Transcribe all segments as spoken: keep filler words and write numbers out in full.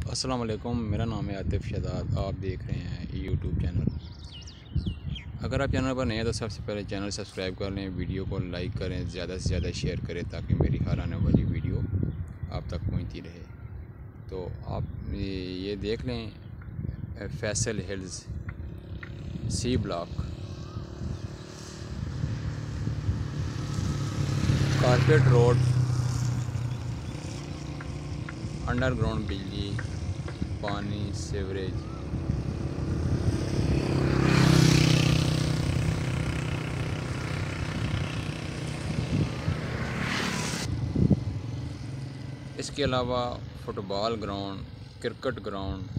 अस्सलाम वालेकुम, मेरा नाम है आतिफ शहजाद। आप देख रहे हैं यूट्यूब चैनल। अगर आप चैनल पर नए हैं तो सबसे पहले चैनल सब्सक्राइब कर लें, वीडियो को लाइक करें, ज़्यादा से ज़्यादा शेयर करें ताकि मेरी हर आने वाली वीडियो आप तक पहुंचती रहे। तो आप ये देख लें Faisal hills C block, carpet road, underground बिजली, पानी, सीवरेज। इसके अलावा फुटबॉल ग्राउंड, क्रिकेट ग्राउंड,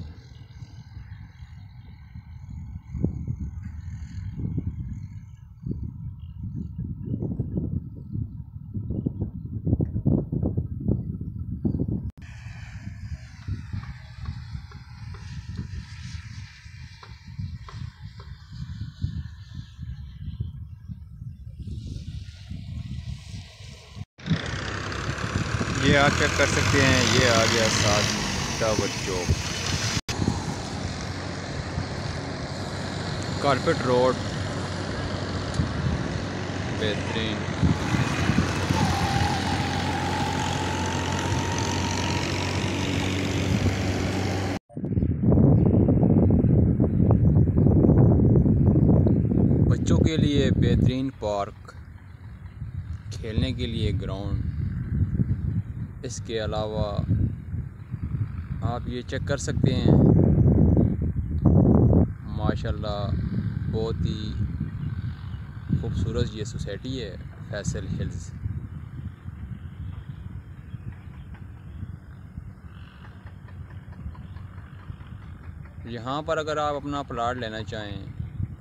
ये आप चेक कर सकते हैं। ये आ गया सात टावर चौक, कारपेट रोड बेहतरीन। बच्चों के लिए बेहतरीन पार्क, खेलने के लिए ग्राउंड। इसके अलावा आप ये चेक कर सकते हैं, माशाल्लाह बहुत ही खूबसूरत ये सोसाइटी है फैसल हिल्स। यहाँ पर अगर आप अपना प्लाट लेना चाहें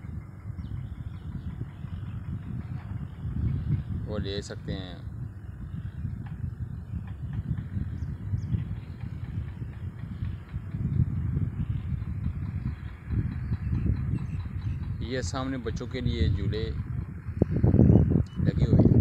वो ले सकते हैं। ये सामने बच्चों के लिए झूले लगे हुए हैं।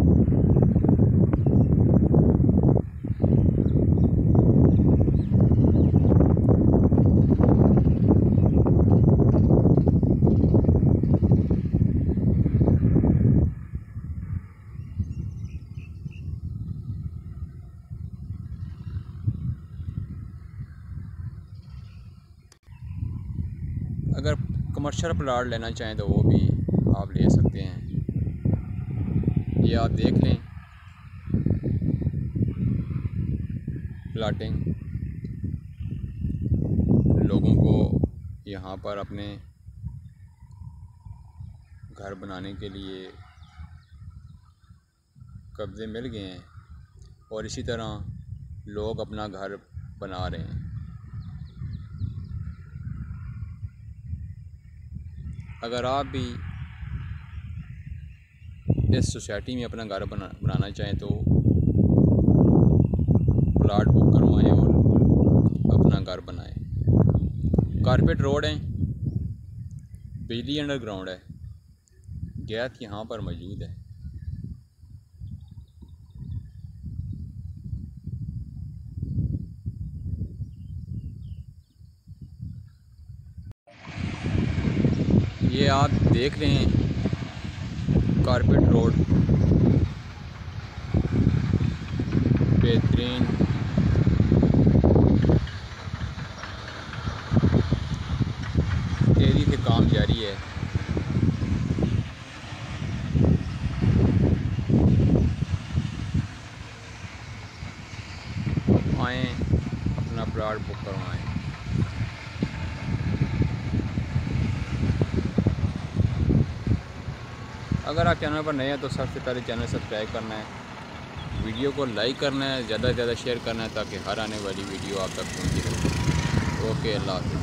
अगर कमर्शियल प्लाट लेना चाहें तो वो भी आप ले सकते हैं। ये आप देख लें प्लाटिंग, लोगों को यहाँ पर अपने घर बनाने के लिए कब्ज़े मिल गए हैं और इसी तरह लोग अपना घर बना रहे हैं। अगर आप भी इस सोसाइटी में अपना घर बना बनाना चाहें तो प्लाट बुक करवाएं और अपना घर बनाएं। कारपेट रोड है, बिजली अंडरग्राउंड है, गैस यहाँ पर मौजूद है। ये आप देख रहे हैं कारपेट रोड बेहतरीन। तेजी से काम जारी है। आएँ अपना प्लाट बुक करवाएं। अगर आप चैनल पर नए हैं तो सबसे पहले चैनल सब्सक्राइब करना है, वीडियो को लाइक करना है, ज़्यादा से ज़्यादा शेयर करना है ताकि हर आने वाली वीडियो आप तक पहुंचती रहे। ओके, अल्लाह हाफ़िज़।